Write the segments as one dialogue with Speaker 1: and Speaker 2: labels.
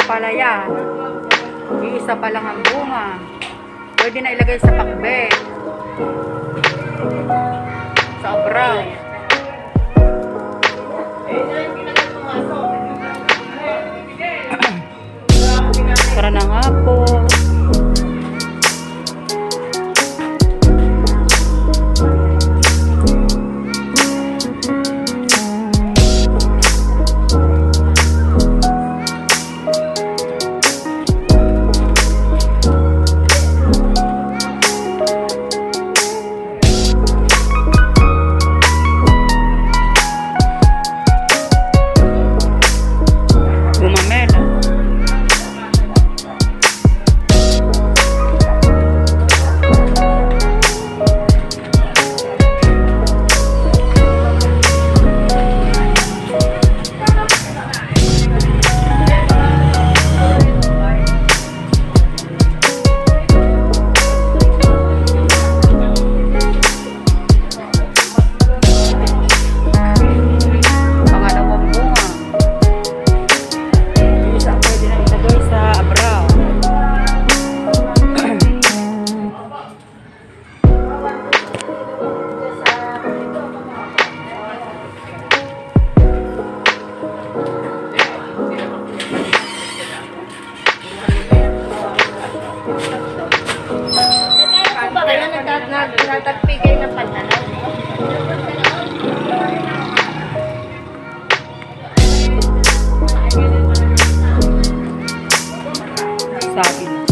Speaker 1: ampalaya. Iisa pa lang ang bunga. Pwede na ilagay sa pakbet. Sa abraw. Tara na nga po.
Speaker 2: Nagpigay ng pananaw.
Speaker 1: Sabi na.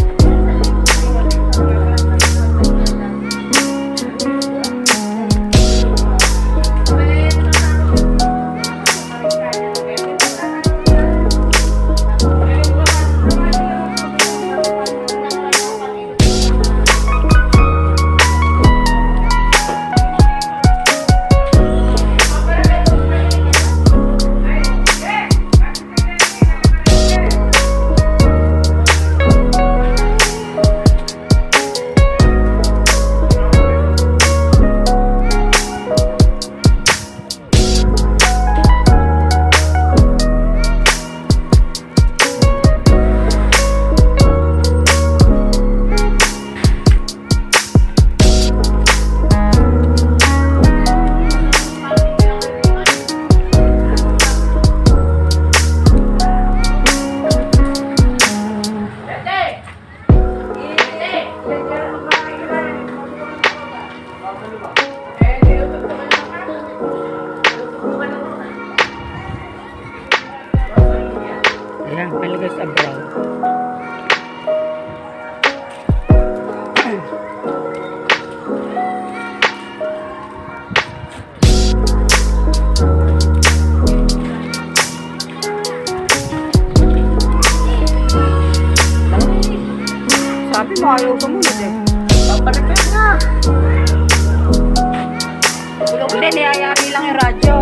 Speaker 1: Ayan, palagay sa brown. Sabi mo, ayaw ko muna eh.
Speaker 2: Paparapit na!
Speaker 1: Hindi, niyayari lang yung radyo.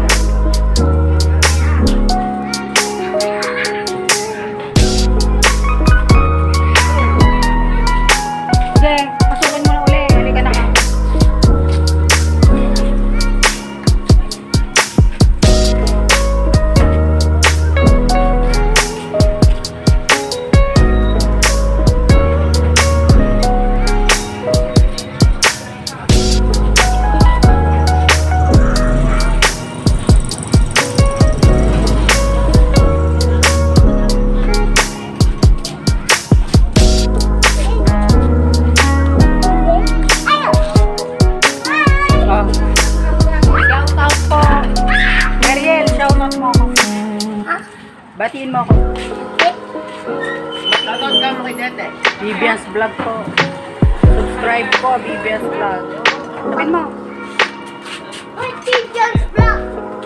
Speaker 1: Batiin mo ako.
Speaker 2: Shoutout ka mo kay Tete.
Speaker 1: Vivian's Vlog po. Subscribe po, Vivian's Vlog. Batiin mo.
Speaker 2: Vivian's Vlog!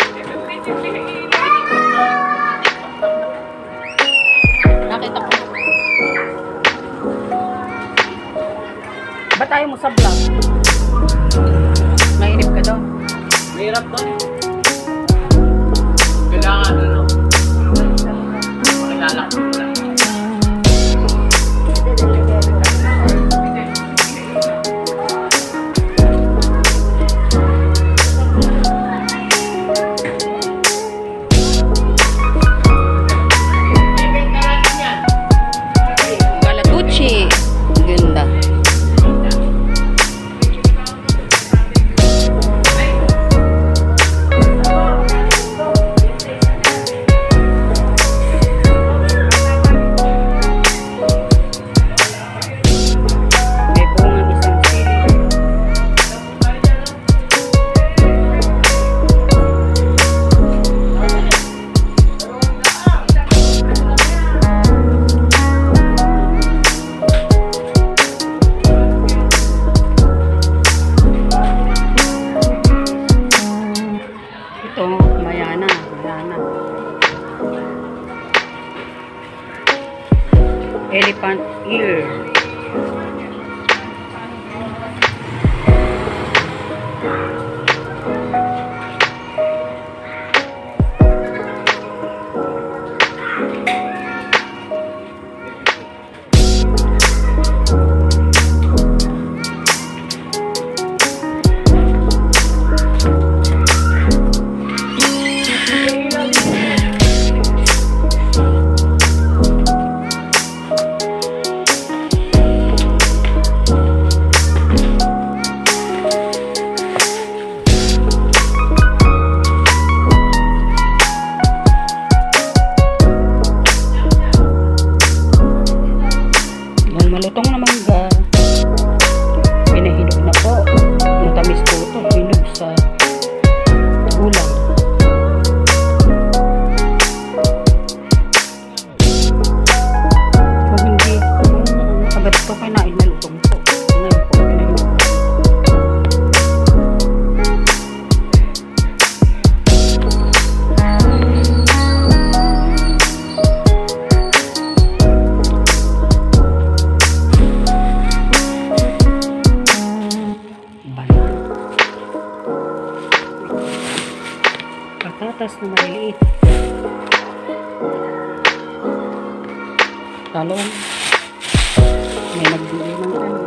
Speaker 1: Nakita ko. Ba't ayaw mo sa vlog? Mainip ka daw.
Speaker 3: Mahirap doon. Kailangan ano? Makilala ko lang.
Speaker 1: sana. Elephant ear. Malutong na mangga. Pinahinog na po. Matamis po ito. Hinog sa ulam. Kung hindi, agad ito kinain na lutong po. Ngayon po, pinahinog na. Patatas na maliliit. Talong. May nagbili ng talong.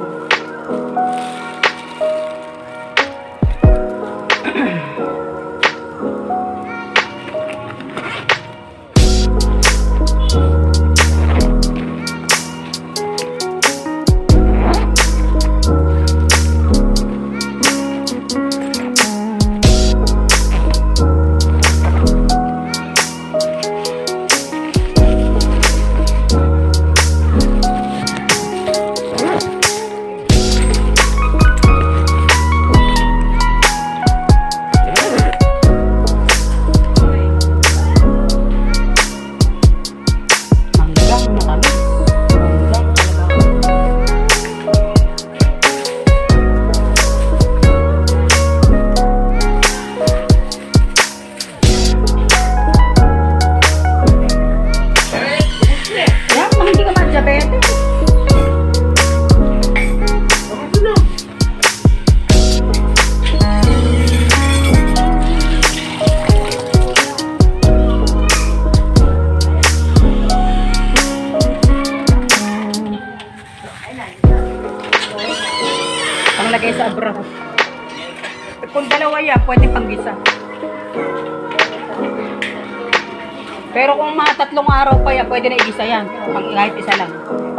Speaker 1: Panglagay sa abra. Kung dalawa yan, pwede panggisa. Pero kung mga 3 araw pa yan, pwede na igisa yan. Kahit isa lang.